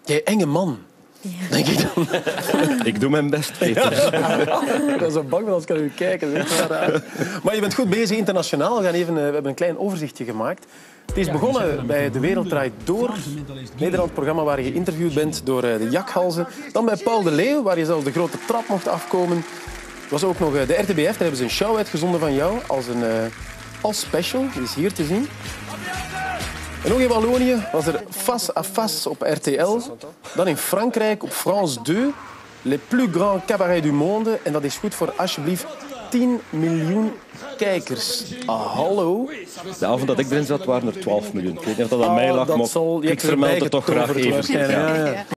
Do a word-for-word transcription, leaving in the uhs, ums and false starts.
Jij enge man. Ja. Denk ik dan. Ik doe mijn best, Peter. Ja. Ik ben zo bang dat als ik naar u kijk. Maar, maar je bent goed bezig internationaal. We, gaan even, we hebben een klein overzichtje gemaakt. Het is begonnen bij De Wereld Draait Door. Nederland programma waar je geïnterviewd bent door de Jakhalzen. Dan bij Paul de Leeuw, waar je zelfs de grote trap mocht afkomen. Er was ook nog de R T B F, daar hebben ze een show uitgezonden van jou als een uh, als special. Die is hier te zien. En ook in Wallonië was er Face à Face op R T L. Dan in Frankrijk op France twee. Les plus grands cabarets du monde. En dat is goed voor alsjeblieft tien miljoen kijkers. Ah, hallo. De avond dat ik erin zat waren er twaalf miljoen. Ik weet niet of dat aan mij lag, ah, maar zal, ik vermeld het toch graag even. Ja, ja.